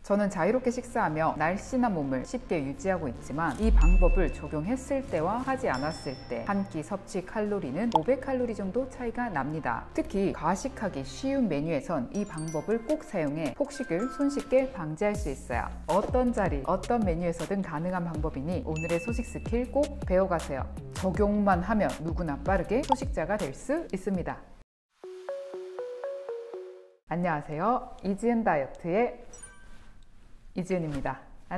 저는 자유롭게 식사하며 날씬한 몸을 쉽게 유지하고 있지만 이 방법을 적용했을 때와 하지 않았을 때 한 끼 섭취 칼로리는 500칼로리 정도 차이가 납니다. 특히 과식하기 쉬운 메뉴에선 이 방법을 꼭 사용해 폭식을 손쉽게 방지할 수 있어요. 어떤 자리, 어떤 메뉴에서든 가능한 방법이니 오늘의 소식 스킬 꼭 배워가세요. 적용만 하면 누구나 빠르게 소식자가 될 수 있습니다. 안녕하세요. 이지은 다이어트의 이지은입니다.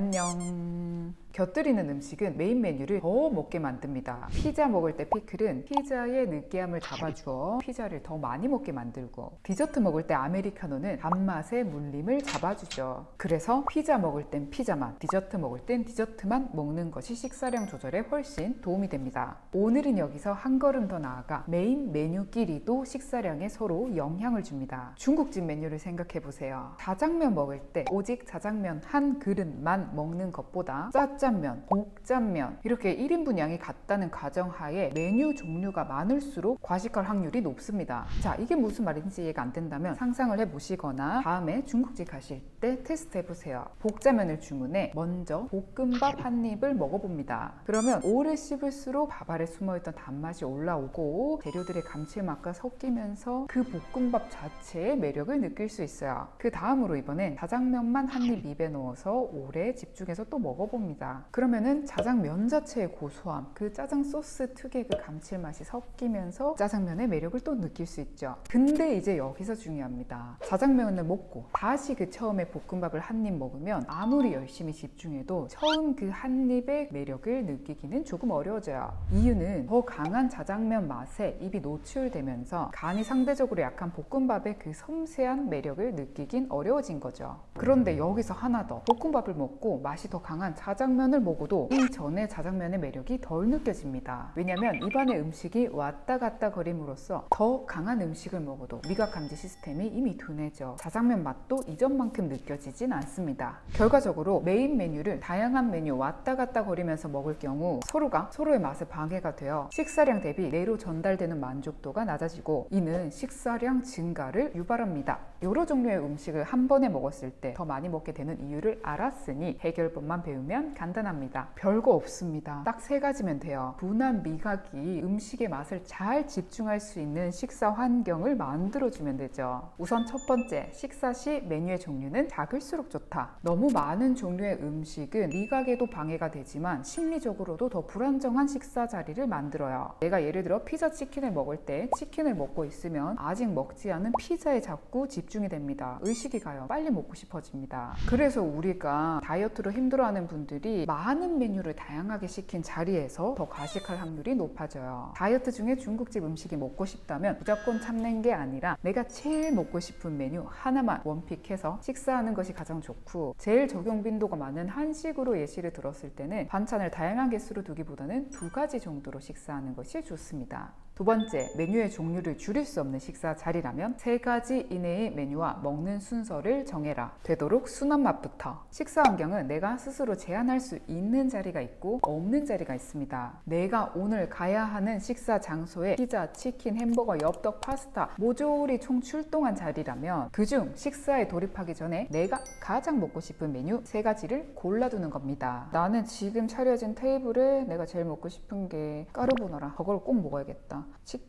안녕. 곁들이는 음식은 메인 메뉴를 더 먹게 만듭니다. 피자 먹을 때 피클은 피자의 느끼함을 잡아주어 피자를 더 많이 먹게 만들고, 디저트 먹을 때 아메리카노는 단맛의 물림을 잡아주죠. 그래서 피자 먹을 땐 피자만, 디저트 먹을 땐 디저트만 먹는 것이 식사량 조절에 훨씬 도움이 됩니다. 오늘은 여기서 한 걸음 더 나아가 메인 메뉴끼리도 식사량에 서로 영향을 줍니다. 중국집 메뉴를 생각해 보세요. 자장면 먹을 때 오직 자장면 한 그릇만 먹는 것보다 짜장면, 복장면 이렇게 1인분 양이 같다는 가정하에 메뉴 종류가 많을수록 과식할 확률이 높습니다. 자, 이게 무슨 말인지 이해가 안 된다면 상상을 해보시거나 다음에 중국집 가실 때 테스트 해보세요. 복자면을 주문해 먼저 볶음밥 한 입을 먹어봅니다. 그러면 오래 씹을수록 밥 아래 숨어있던 단맛이 올라오고 재료들의 감칠맛과 섞이면서 그 볶음밥 자체의 매력을 느낄 수 있어요. 그 다음으로 이번엔 자장면만 한 입 입에 넣어서 오래 집중해서 또 먹어봅니다. 그러면은 자장면 자체의 고소함, 그 짜장 소스 특유의 그 감칠맛이 섞이면서 짜장면의 매력을 또 느낄 수 있죠. 근데 이제 여기서 중요합니다. 자장면을 먹고 다시 그 처음에 볶음밥을 한 입 먹으면 아무리 열심히 집중해도 처음 그 한 입의 매력을 느끼기는 조금 어려워져요. 이유는 더 강한 자장면 맛에 입이 노출되면서 간이 상대적으로 약한 볶음밥의 그 섬세한 매력을 느끼긴 어려워진 거죠. 그런데 여기서 하나 더, 볶음밥을 먹고 맛이 더 강한 자장면을 먹어도 이전의 자장면의 매력이 덜 느껴집니다. 왜냐면 입안의 음식이 왔다 갔다 거림으로써 더 강한 음식을 먹어도 미각 감지 시스템이 이미 둔해져 자장면 맛도 이전만큼 느껴지진 않습니다. 결과적으로 메인 메뉴를 다양한 메뉴 왔다 갔다 거리면서 먹을 경우 서로가 서로의 맛에 방해가 되어 식사량 대비 뇌로 전달되는 만족도가 낮아지고 이는 식사량 증가를 유발합니다. 여러 종류의 음식을 한 번에 먹었을 때 더 많이 먹게 되는 이유를 알았으니 해결법만 배우면 간단합니다. 별거 없습니다. 딱 세 가지면 돼요. 둔한 미각이 음식의 맛을 잘 집중할 수 있는 식사 환경을 만들어주면 되죠. 우선 첫 번째, 식사 시 메뉴의 종류는 작을수록 좋다. 너무 많은 종류의 음식은 미각에도 방해가 되지만 심리적으로도 더 불안정한 식사 자리를 만들어요. 내가 예를 들어 피자 치킨을 먹을 때 치킨을 먹고 있으면 아직 먹지 않은 피자에 자꾸 집중이 됩니다. 의식이 가요. 빨리 먹고 싶어집니다. 그래서 우리가 다이어트로 힘들어하는 분들이 많은 메뉴를 다양하게 시킨 자리에서 더 과식할 확률이 높아져요. 다이어트 중에 중국집 음식이 먹고 싶다면 무조건 참는 게 아니라 내가 제일 먹고 싶은 메뉴 하나만 원픽해서 식사하는 것이 가장 좋고, 제일 적용 빈도가 많은 한식으로 예시를 들었을 때는 반찬을 다양한 개수로 두기보다는 2가지 정도로 식사하는 것이 좋습니다. 두 번째, 메뉴의 종류를 줄일 수 없는 식사 자리라면 3가지 이내의 메뉴와 먹는 순서를 정해라. 되도록 순한 맛부터. 식사 환경은 내가 스스로 제한할 수 있는 자리가 있고 없는 자리가 있습니다. 내가 오늘 가야 하는 식사 장소에 피자, 치킨, 햄버거, 엽떡, 파스타 모조리 총 출동한 자리라면 그중 식사에 돌입하기 전에 내가 가장 먹고 싶은 메뉴 3가지를 골라두는 겁니다. 나는 지금 차려진 테이블에 내가 제일 먹고 싶은 게 까르보나라. 그걸 꼭 먹어야겠다.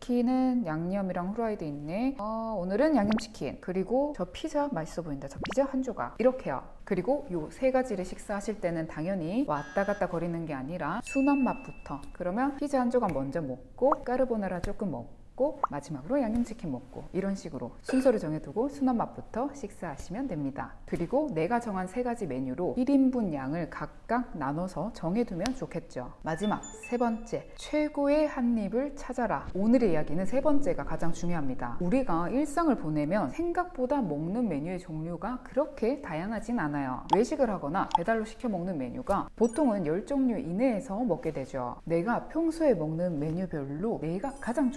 치킨은 양념이랑 후라이드 있네. 오늘은 양념치킨. 그리고 저 피자 맛있어 보인다. 저 피자 한 조각. 이렇게요. 그리고 요 3가지를 식사하실 때는 당연히 왔다 갔다 거리는 게 아니라 순한 맛부터. 그러면 피자 한 조각 먼저 먹고 까르보나라 조금 먹고 마지막으로 양념치킨 먹고, 이런 식으로 순서를 정해두고 순한 맛부터 식사하시면 됩니다. 그리고 내가 정한 3가지 메뉴로 1인분 양을 각각 나눠서 정해두면 좋겠죠. 마지막 세 번째, 최고의 한 입을 찾아라. 오늘의 이야기는 세 번째가 가장 중요합니다. 우리가 일상을 보내면 생각보다 먹는 메뉴의 종류가 그렇게 다양하진 않아요. 외식을 하거나 배달로 시켜 먹는 메뉴가 보통은 10종류 이내에서 먹게 되죠. 내가 평소에 먹는 메뉴별로 내가 가장 좋아하는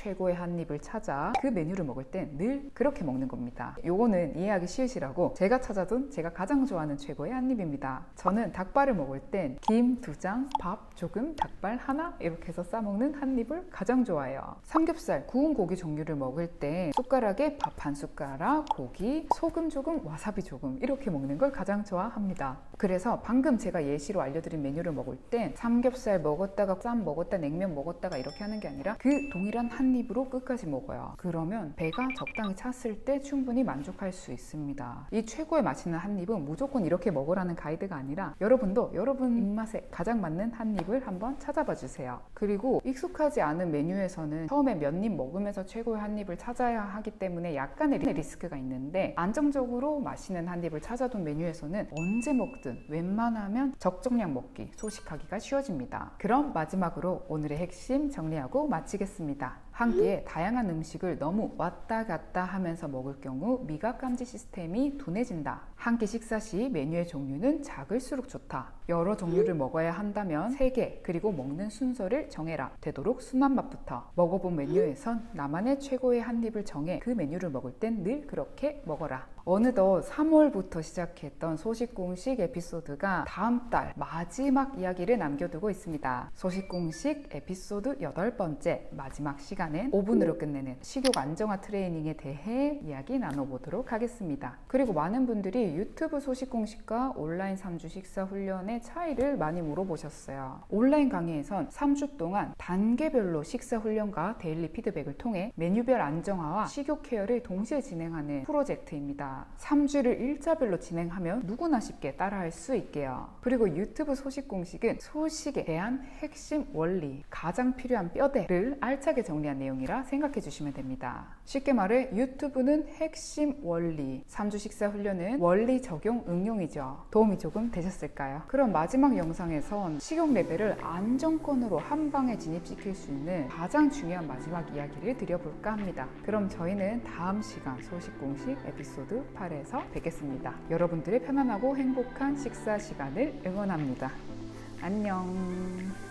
최고의 한 입을 찾아 그 메뉴를 먹을 땐 늘 그렇게 먹는 겁니다. 요거는 이해하기 쉬우시라고 제가 찾아둔 제가 가장 좋아하는 최고의 한 입입니다. 저는 닭발을 먹을 땐 김 2장, 밥 조금, 닭발 하나 이렇게 해서 싸먹는 한 입을 가장 좋아해요. 삼겹살, 구운 고기 종류를 먹을 때 숟가락에 밥 한 숟가락, 고기, 소금 조금, 와사비 조금 이렇게 먹는 걸 가장 좋아합니다. 그래서 방금 제가 예시로 알려드린 메뉴를 먹을 땐 삼겹살 먹었다가 쌈 먹었다 냉면 먹었다가 이렇게 하는 게 아니라 그 동일한 한 입으로 끝까지 먹어요. 그러면 배가 적당히 찼을 때 충분히 만족할 수 있습니다. 이 최고의 맛있는 한 입은 무조건 이렇게 먹으라는 가이드가 아니라 여러분도 여러분 입맛에 가장 맞는 한 입을 한번 찾아봐 주세요. 그리고 익숙하지 않은 메뉴에서는 처음에 몇 입 먹으면서 최고의 한 입을 찾아야 하기 때문에 약간의 리스크가 있는데, 안정적으로 맛있는 한 입을 찾아둔 메뉴에서는 언제 먹든 웬만하면 적정량 먹기, 소식하기가 쉬워집니다. 그럼 마지막으로 오늘의 핵심 정리하고 마치겠습니다. 한 끼에 다양한 음식을 너무 왔다 갔다 하면서 먹을 경우 미각 감지 시스템이 둔해진다. 한 끼 식사 시 메뉴의 종류는 작을수록 좋다. 여러 종류를 먹어야 한다면 3개, 그리고 먹는 순서를 정해라. 되도록 순한 맛부터. 먹어본 메뉴에선 나만의 최고의 한 입을 정해 그 메뉴를 먹을 땐 늘 그렇게 먹어라. 어느덧 3월부터 시작했던 소식공식 에피소드가 다음 달 마지막 이야기를 남겨두고 있습니다. 소식공식 에피소드 8번째 마지막 시간엔 5분으로 끝내는 식욕 안정화 트레이닝에 대해 이야기 나눠보도록 하겠습니다. 그리고 많은 분들이 유튜브 소식공식과 온라인 3주 식사 훈련의 차이를 많이 물어보셨어요. 온라인 강의에선 3주 동안 단계별로 식사 훈련과 데일리 피드백을 통해 메뉴별 안정화와 식욕 케어를 동시에 진행하는 프로젝트입니다. 3주를 일자별로 진행하면 누구나 쉽게 따라할 수 있게요. 그리고 유튜브 소식 공식은 소식에 대한 핵심 원리, 가장 필요한 뼈대를 알차게 정리한 내용이라 생각해 주시면 됩니다. 쉽게 말해 유튜브는 핵심 원리, 3주 식사 훈련은 원리 적용 응용이죠. 도움이 조금 되셨을까요? 그럼 마지막 영상에선 식욕 레벨을 안정권으로 한 방에 진입시킬 수 있는 가장 중요한 마지막 이야기를 드려볼까 합니다. 그럼 저희는 다음 시간 소식 공식 에피소드 8에서 뵙겠습니다. 여러분들의 편안하고 행복한 식사 시간을 응원합니다. 안녕.